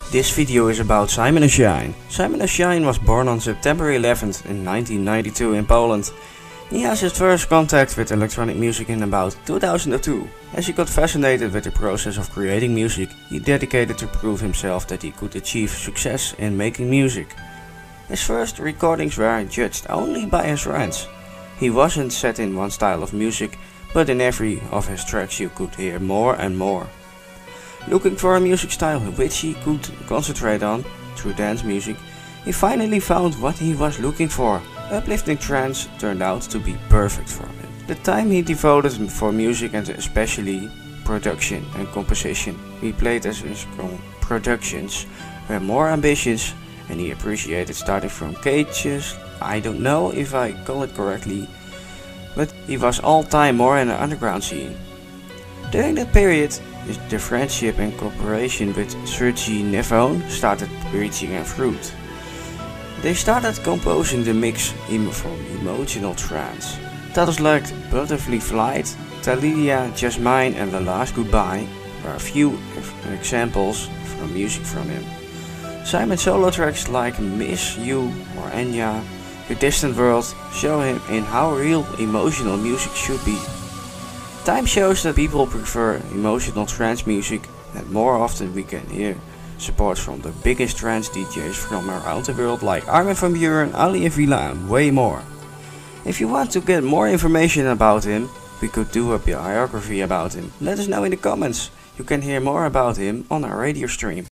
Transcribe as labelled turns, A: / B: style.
A: This video is about Simon & Shine. Simon & Shine was born on September 11th in 1992 in Poland. He has his first contact with electronic music in about 2002. As he got fascinated with the process of creating music, he dedicated to prove himself that he could achieve success in making music. His first recordings were judged only by his friends. He wasn't set in one style of music, but in every of his tracks you could hear more and more. Looking for a music style which he could concentrate on through dance music, he finally found what he was looking for. Uplifting trance turned out to be perfect for him. The time he devoted for music and especially production and composition he played as his productions were more ambitious, and he appreciated starting from cages. I don't know if I call it correctly, but he was all time more in the underground scene. During that period, the friendship and cooperation with Sergey Nefone started reaching fruit. They started composing the mix for emotional trance. Titles like Butterfly Flight, Talidia, Just Mine and The Last Goodbye are a few examples from music from him. Simon's solo tracks like Miss You or Enya, Your Distant World show him in how real emotional music should be. Time shows that people prefer emotional trance music, and more often we can hear support from the biggest trance DJs from around the world like Armin van Buuren, Ali Avila and way more. If you want to get more information about him, we could do a biography about him. Let us know in the comments. You can hear more about him on our radio stream.